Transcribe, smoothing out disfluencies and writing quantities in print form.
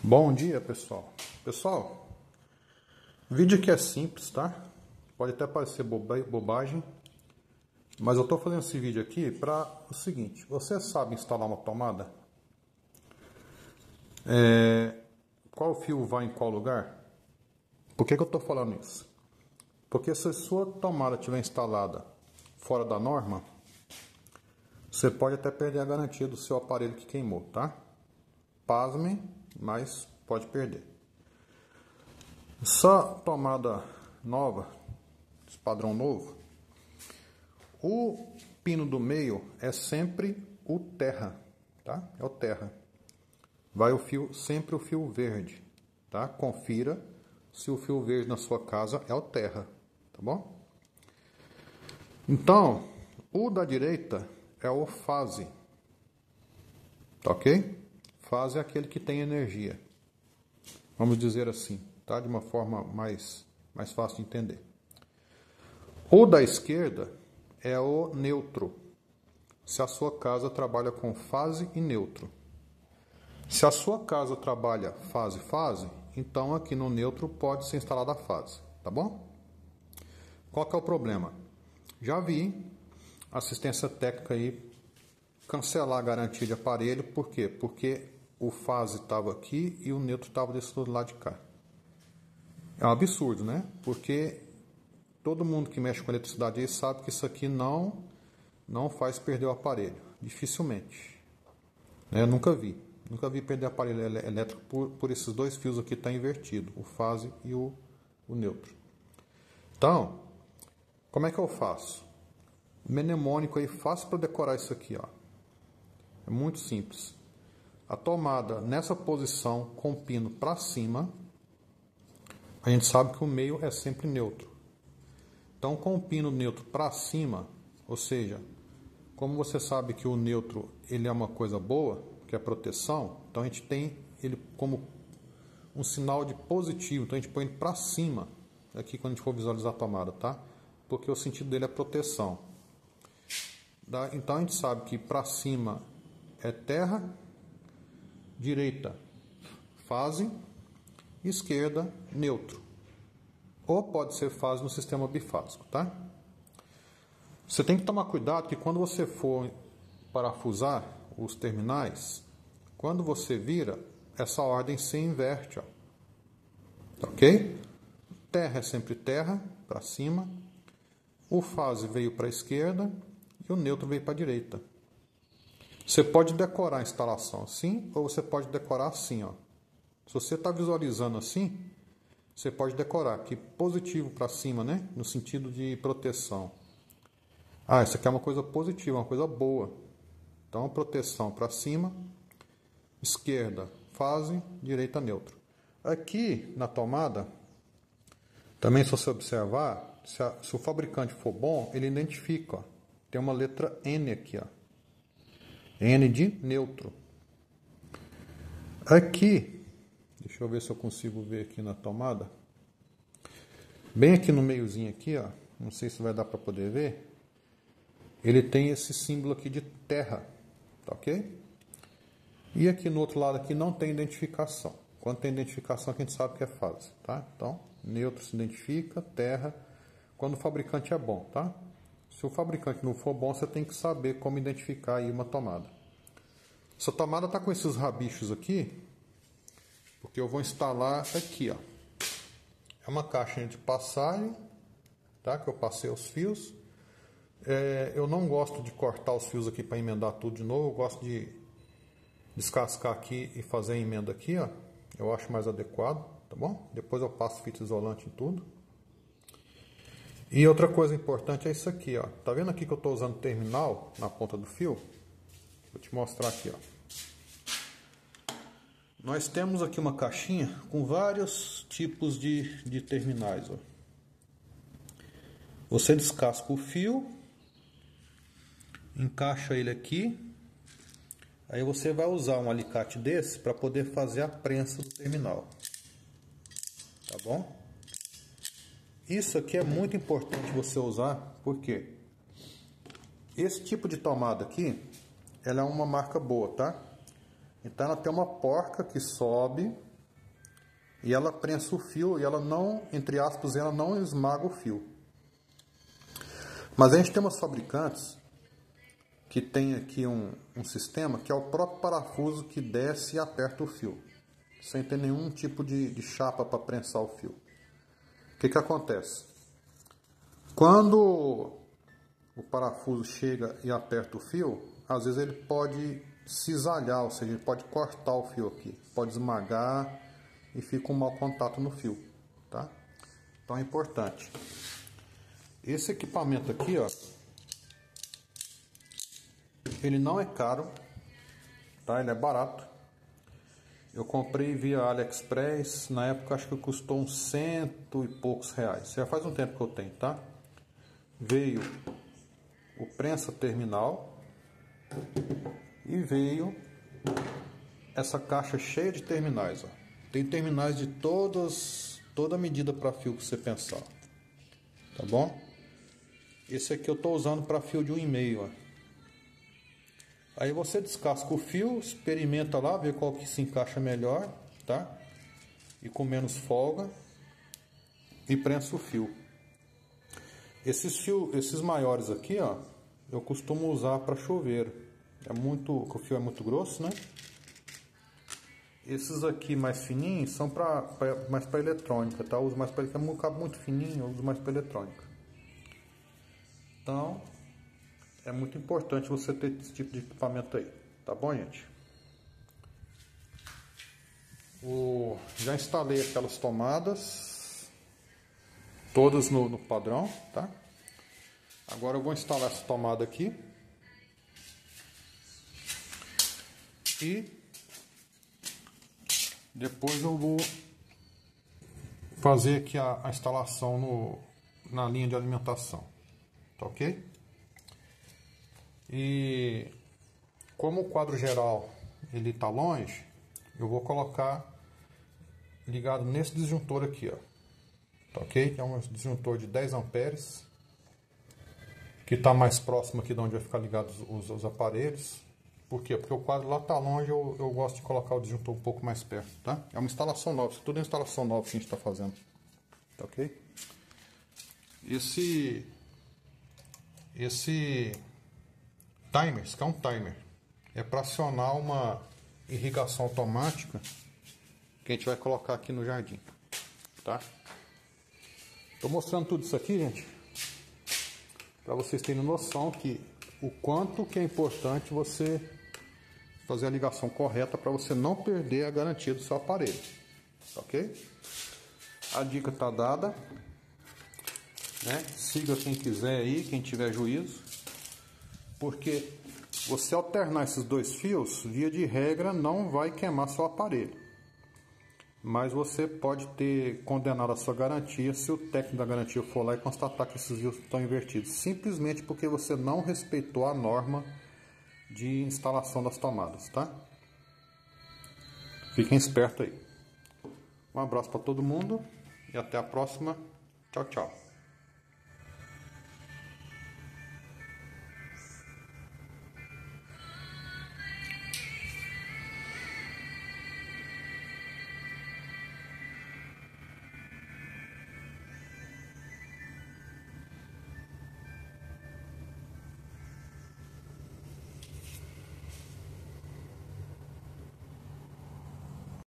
Bom dia, pessoal. Pessoal, o vídeo aqui é simples, tá? Pode até parecer bobagem, mas eu tô fazendo esse vídeo aqui para o seguinte: você sabe instalar uma tomada? Qual fio vai em qual lugar? Por que eu tô falando isso? Porque se a sua tomada estiver instalada fora da norma, você pode até perder a garantia do seu aparelho que queimou, tá? Pasmem, mas pode perder. Essa tomada nova, esse padrão novo, o pino do meio é sempre o terra, tá? É o terra. Vai o fio, sempre o fio verde, tá? Confira se o fio verde na sua casa é o terra, tá bom? Então, o da direita é o fase, tá ok? Fase é aquele que tem energia, vamos dizer assim, tá? De uma forma mais fácil de entender. O da esquerda é o neutro, se a sua casa trabalha com fase e neutro. Se a sua casa trabalha fase, então aqui no neutro pode ser instalada a fase, tá bom? Qual que é o problema? Já vi assistência técnica aí cancelar a garantia de aparelho, por quê? Porque o fase estava aqui e o neutro estava desse lado de cá. É um absurdo, né? Porque todo mundo que mexe com eletricidade aí sabe que isso aqui não faz perder o aparelho, dificilmente. Eu nunca vi perder aparelho elétrico por esses dois fios aqui tá invertido, o fase e o neutro. Então, como é que eu faço? Mnemônico aí fácil para decorar isso aqui, ó. É muito simples. A tomada nessa posição com o pino para cima, a gente sabe que o meio é sempre neutro. Então, com o pino neutro para cima, ou seja, como você sabe que o neutro ele é uma coisa boa, que é proteção, então a gente tem ele como um sinal de positivo, então a gente põe ele para cima, aqui quando a gente for visualizar a tomada, tá? Porque o sentido dele é proteção. Então a gente sabe que para cima é terra, direita fase, esquerda neutro. Ou pode ser fase no sistema bifásico, tá? Você tem que tomar cuidado que quando você for parafusar os terminais, quando você vira, essa ordem se inverte, ó. Ok? Terra é sempre terra, para cima. O fase veio para a esquerda e o neutro veio para a direita. Você pode decorar a instalação assim, ou você pode decorar assim, ó. Se você está visualizando assim, você pode decorar aqui positivo para cima, né? No sentido de proteção. Ah, isso aqui é uma coisa positiva, uma coisa boa. Então, proteção para cima, esquerda fase, direita neutro. Aqui na tomada, também se você observar, se o fabricante for bom, ele identifica, ó, tem uma letra N aqui, ó. N de neutro. Aqui, deixa eu ver se eu consigo ver aqui na tomada. Bem aqui no meiozinho aqui, ó, não sei se vai dar para poder ver. Ele tem esse símbolo aqui de terra, tá ok? E aqui no outro lado aqui não tem identificação. Quando tem identificação, a gente sabe que é fase, tá? Então, neutro se identifica, terra, quando o fabricante é bom, tá? Se o fabricante não for bom, você tem que saber como identificar aí uma tomada. Essa tomada tá com esses rabichos aqui, porque eu vou instalar aqui, ó. É uma caixinha de passagem, tá? Que eu passei os fios. Eu não gosto de cortar os fios aqui para emendar tudo de novo. Eu gosto de descascar aqui e fazer a emenda aqui, ó. Eu acho mais adequado, tá bom? Depois eu passo fita isolante em tudo. E outra coisa importante é isso aqui, ó. Tá vendo aqui que eu tô usando terminal na ponta do fio? Vou te mostrar aqui, ó. Nós temos aqui uma caixinha com vários tipos de terminais, ó. Você descasca o fio, encaixa ele aqui. Aí você vai usar um alicate desse para poder fazer a prensa do terminal. Tá bom? Isso aqui é muito importante você usar, porque esse tipo de tomada aqui, ela é uma marca boa, tá? Então ela tem uma porca que sobe e ela prensa o fio e ela não, entre aspas, ela não esmaga o fio. Mas a gente tem umas fabricantes que tem aqui um sistema que é o próprio parafuso que desce e aperta o fio, sem ter nenhum tipo de chapa para prensar o fio. O que acontece? Quando o parafuso chega e aperta o fio, às vezes ele pode cisalhar, ou seja, ele pode cortar o fio aqui, pode esmagar e fica um mau contato no fio, tá? Então é importante. Esse equipamento aqui, ó, ele não é caro, tá? Ele é barato. Eu comprei via AliExpress, na época acho que custou uns 100 e poucos reais. Já faz um tempo que eu tenho, tá? Veio o prensa terminal e veio essa caixa cheia de terminais, ó. Tem terminais de toda medida para fio que você pensar, tá bom? Esse aqui eu estou usando para fio de 1,5, ó. Aí você descasca o fio, experimenta lá, vê qual que se encaixa melhor, tá? E com menos folga, e prensa o fio. Esses maiores aqui, ó, eu costumo usar para chuveiro. O fio é muito grosso, né? Esses aqui mais fininhos são mais para eletrônica, tá? Eu uso mais para ele, um cabo muito fininho, eu uso mais para eletrônica. Então, é muito importante você ter esse tipo de equipamento aí, tá bom, gente? Já instalei aquelas tomadas, todas no padrão, tá? Agora eu vou instalar essa tomada aqui. E depois eu vou fazer aqui a instalação na linha de alimentação, tá ok? E como o quadro geral ele tá longe, eu vou colocar ligado nesse disjuntor aqui, ó, tá ok? Que é um disjuntor de 10 amperes, que está mais próximo aqui de onde vai ficar ligados os aparelhos. Por quê? Porque o quadro lá tá longe, eu gosto de colocar o disjuntor um pouco mais perto, tá? É uma instalação nova, isso tudo é instalação nova que a gente está fazendo, tá ok? Esse timer, isso aqui é um timer, é para acionar uma irrigação automática que a gente vai colocar aqui no jardim, tá? Tô mostrando tudo isso aqui, gente, para vocês terem noção o quanto que é importante você fazer a ligação correta para você não perder a garantia do seu aparelho, ok? A dica tá dada, né? Siga quem quiser aí, quem tiver juízo, porque você alternar esses dois fios, via de regra, não vai queimar seu aparelho. Mas você pode ter condenado a sua garantia se o técnico da garantia for lá e constatar que esses fios estão invertidos, simplesmente porque você não respeitou a norma de instalação das tomadas, tá? Fiquem espertos aí. Um abraço para todo mundo e até a próxima. Tchau, tchau.